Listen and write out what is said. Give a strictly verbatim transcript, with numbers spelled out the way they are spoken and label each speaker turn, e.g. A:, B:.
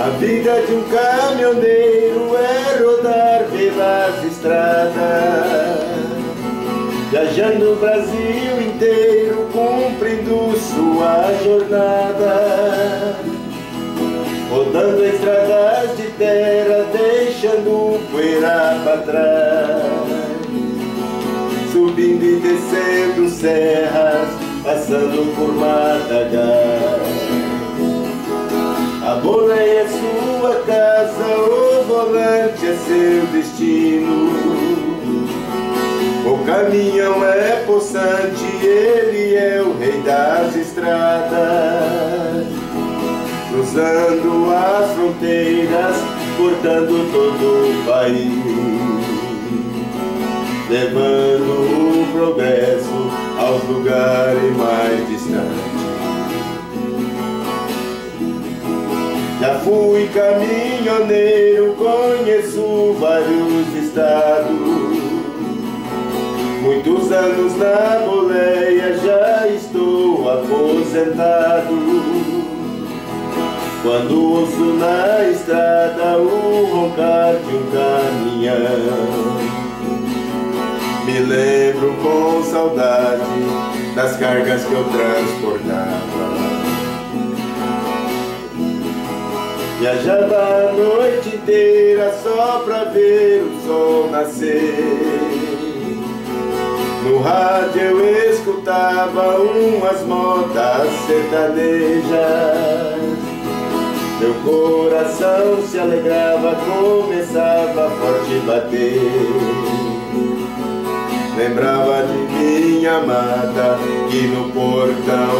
A: A vida de um caminhoneiro é rodar pelas estradas, viajando o Brasil inteiro, cumprindo sua jornada, rodando estradas de terra, deixando poeira para trás, subindo e descendo serras, passando por matagal. A boleia é sua casa, o volante é seu destino. O caminhão é possante, ele é o rei das estradas, cruzando as fronteiras, cortando todo o país, levando o progresso aos lugares mais distantes. Já fui caminhoneiro, conheço vários estados, muitos anos na boleia, já estou aposentado. Quando ouço na estrada o roncar de um caminhão, me lembro com saudade das cargas que eu transportava. Viajava a noite inteira só pra ver o sol nascer. No rádio eu escutava umas modas sertanejas, meu coração se alegrava, começava forte bater. Lembrava de minha amada que no portão